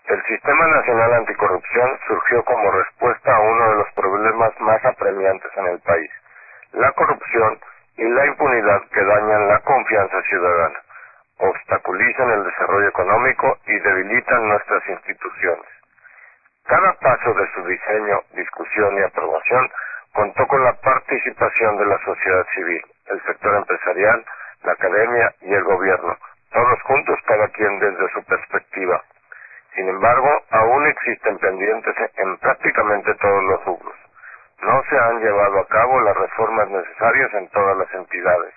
El Sistema Nacional Anticorrupción surgió como respuesta a uno de los problemas más apremiantes en el país: la corrupción y la impunidad que dañan la confianza ciudadana, obstaculizan el desarrollo económico y debilitan nuestras instituciones. Cada paso de su diseño, discusión y aprobación contó con la participación de la sociedad civil, el sector empresarial, la academia y el gobierno, todos juntos, cada quien desde su perspectiva. Sin embargo, aún existen pendientes en prácticamente todos los rubros. No se han llevado a cabo las reformas necesarias en todas las entidades.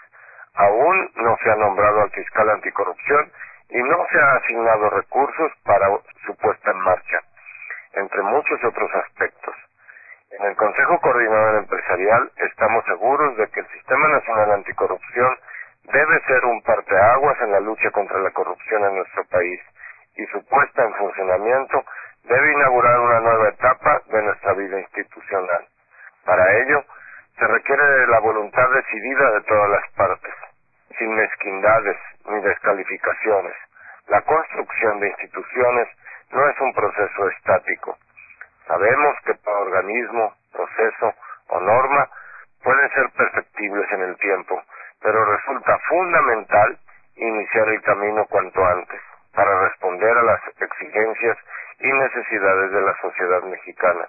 Aún no se ha nombrado al fiscal anticorrupción y no se ha asignado recursos para su puesta en marcha, entre muchos otros aspectos. En el Consejo Coordinador Empresarial estamos seguros de que el Sistema Nacional Anticorrupción debe ser un parteaguas en la lucha contra la corrupción en nuestro país, y su puesta en funcionamiento debe inaugurar una nueva etapa de nuestra vida institucional. Para ello, se requiere de la voluntad decidida de todas las partes, sin mezquindades ni descalificaciones. La construcción de instituciones no es un proceso estático. Sabemos que cada organismo, proceso o norma pueden ser perfectibles en el tiempo, pero resulta fundamental iniciar el camino cuanto antes para responder a las exigencias y necesidades de la sociedad mexicana.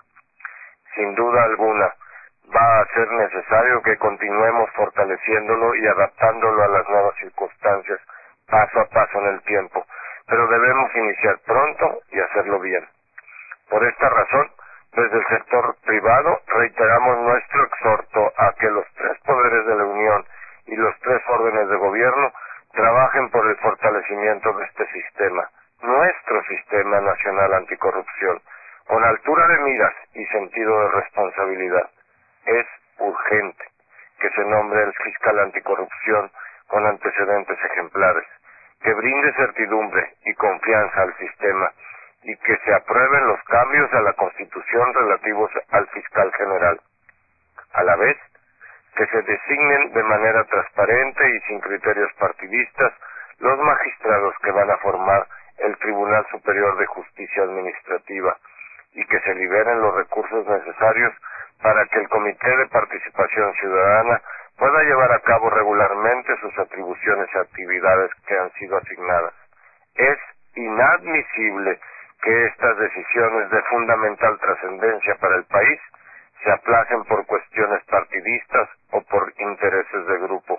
Sin duda alguna, va a ser necesario que continuemos fortaleciéndolo y adaptándolo a las nuevas circunstancias paso a paso en el tiempo, pero debemos iniciar pronto y hacerlo bien. Por esta razón, desde el sector privado reiteramos nuestro exhorto a que los tres poderes de la Unión y los tres órdenes de gobierno trabajen por el fortalecimiento de este sistema, nuestro Sistema Nacional Anticorrupción, con altura de miras y sentido de responsabilidad. Es urgente que se nombre el fiscal anticorrupción con antecedentes ejemplares, que brinde certidumbre y confianza al sistema y que se aprueben los cambios a la Constitución relativos al fiscal general. A la vez, que se designen de manera transparente y sin criterios partidistas los magistrados que van a formar el Tribunal Superior de Justicia Administrativa y que se liberen los recursos necesarios para que el Comité de Participación Ciudadana pueda llevar a cabo regularmente sus atribuciones y actividades que han sido asignadas. Es inadmisible que estas decisiones de fundamental trascendencia para el país se aplacen por cuestiones partidistas o por intereses de grupo.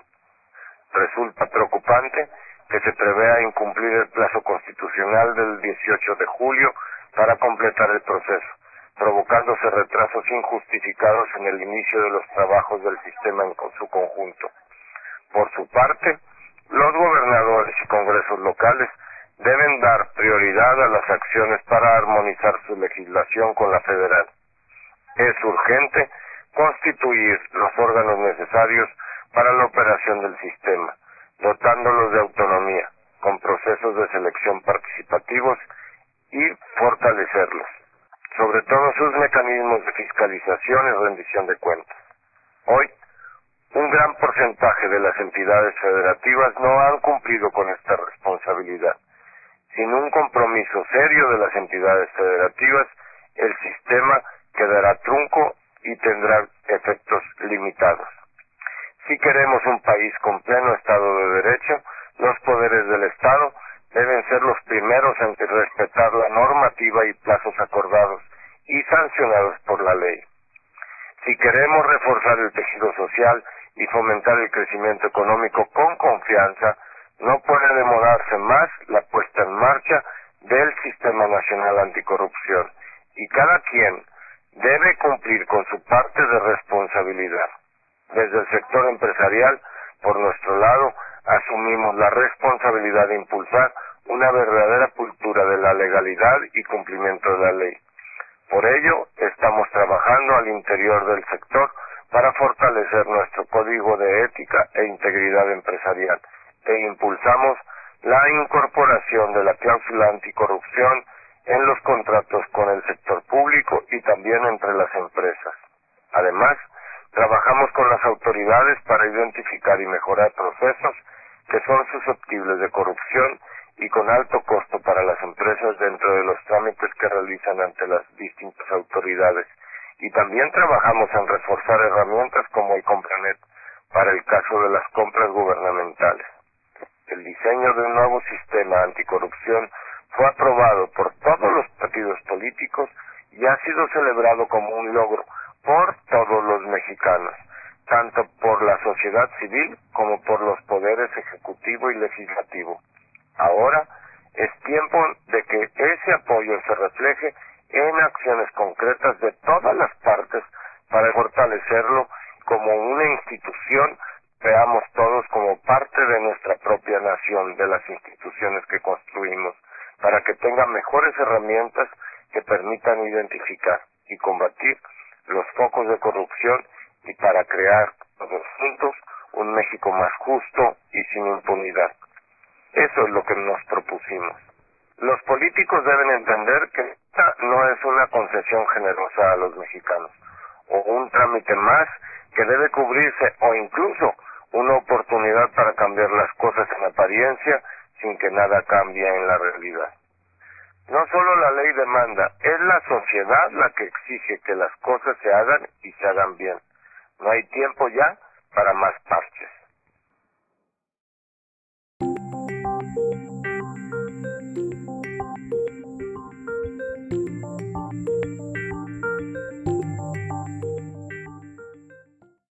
Resulta preocupante que se prevea incumplir el plazo constitucional del 18 de julio para completar el proceso, provocándose retrasos injustificados en el inicio de los trabajos del sistema en su conjunto. Por su parte, los gobernadores y congresos locales deben dar prioridad a las acciones para armonizar su legislación con la federal. Es urgente constituir los órganos necesarios para la operación del sistema, dotándolos de autonomía, con procesos de selección participativos y fortalecerlos, sobre todo sus mecanismos de fiscalización y rendición de cuentas. Hoy, un gran porcentaje de las entidades federativas no han cumplido con esta responsabilidad. Sin un compromiso serio de las entidades federativas, el sistema quedará trunco y tendrá efectos limitados. Si queremos un país con pleno Estado de Derecho, los poderes del Estado deben ser los primeros en respetar la normativa y plazos acordados y sancionados por la ley. Si queremos reforzar el tejido social y fomentar el crecimiento económico con confianza, no puede demorarse más la puesta en marcha del Sistema Nacional Anticorrupción, y cada quien debe cumplir con su parte de responsabilidad. Desde el sector empresarial, por nuestro lado, asumimos la responsabilidad de impulsar una verdadera cultura de la legalidad y cumplimiento de la ley. Por ello, estamos trabajando al interior del sector para fortalecer nuestro código de ética e integridad empresarial, e impulsamos la incorporación de la cláusula anticorrupción en los contratos con el sector público y también entre las empresas. Además, trabajamos con las autoridades para identificar y mejorar procesos que son susceptibles de corrupción y con alto costo para las empresas. empresas dentro de los trámites que realizan ante las distintas autoridades. Y también trabajamos en reforzar herramientas como el Compranet para el caso de las compras gubernamentales. El diseño de un nuevo sistema anticorrupción fue aprobado por todos los partidos políticos y ha sido celebrado como un logro por todos los mexicanos, tanto por la sociedad civil como por los poderes ejecutivo y legislativo. Ahora es tiempo de que ese apoyo se refleje en acciones concretas de todas las partes para fortalecerlo como una institución. Veamos todos como parte de nuestra propia nación, de las instituciones que construimos, para que tenga mejores herramientas que permitan identificar y combatir los focos de corrupción y para crear todos juntos un México más justo y sin impunidad. Eso es lo que nos propusimos. Los políticos deben entender que esta no es una concesión generosa a los mexicanos, o un trámite más que debe cubrirse, o incluso una oportunidad para cambiar las cosas en apariencia sin que nada cambie en la realidad. No solo la ley demanda, es la sociedad la que exige que las cosas se hagan y se hagan bien. No hay tiempo ya para más parches.